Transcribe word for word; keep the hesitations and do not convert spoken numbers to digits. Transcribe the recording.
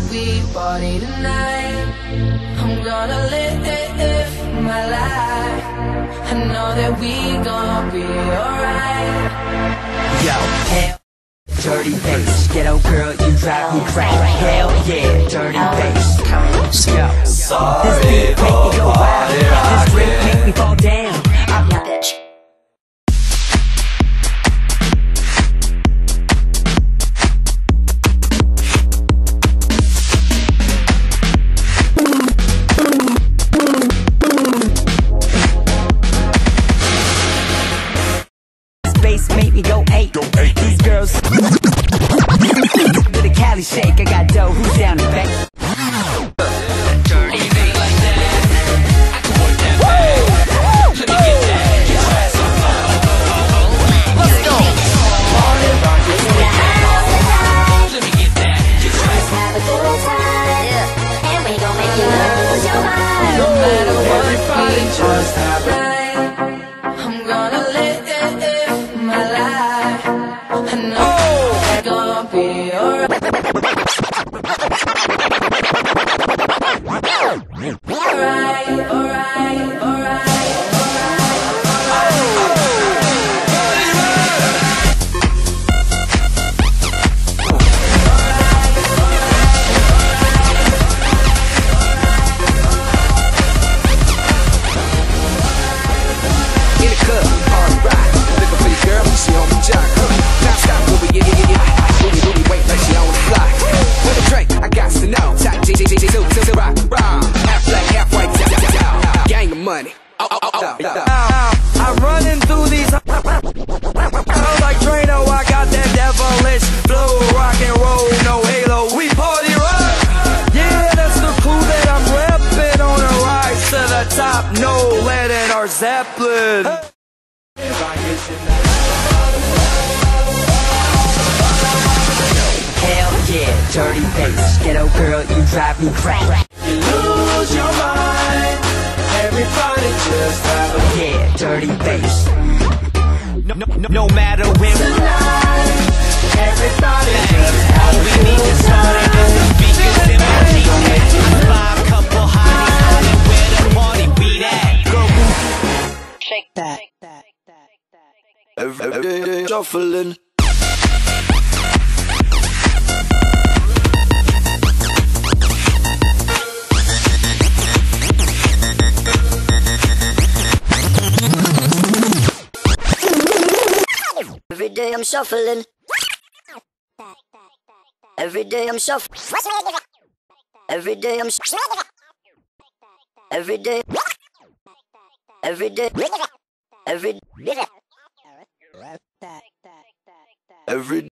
we party tonight. I'm gonna live my life. I know that we gon' be alright. Yo, hell, dirty bass. Ghetto girl, you drive me crazy. Hell yeah, dirty bass. Yo, this beat make me go wild. This rip make me fall down. I'm your bitch. Make me go eight. Go eight. These girls with a Cali shake. I got dough. Who's down to bake? Dirty bass like that. I can work that back. Let me get that. Get your ass on fire. Let's go. Let me get that. Get your ass on fire. Have a good time. Yeah. And we gon' make you lose your mind. No matter what, we just have right. I'm gonna live my life. I know it's gonna be alright. Alright, alright, alright. Money. Oh, oh, oh, oh. I'm running through these like Drano. I got that devilish flow, rock and roll, no halo. We party rock. Yeah, that's the clue that I'm repping on a rise to the top. No lead in our Zeppelin. Hell yeah, dirty bass. Ghetto girl, you drive me crazy. You lose your mind. Everybody just have a yeah, dirty bass. No, no, no, no matter where tonight. Everybody just have a we need to start it as the speakers in my teeth. Five couple hotties running where the party beat at. Girl, shake that. Every day shuffling. Every day I'm shuffling. Every day I'm shuffling. Every day I'm shuffling. Every day. Every day. Every day. Every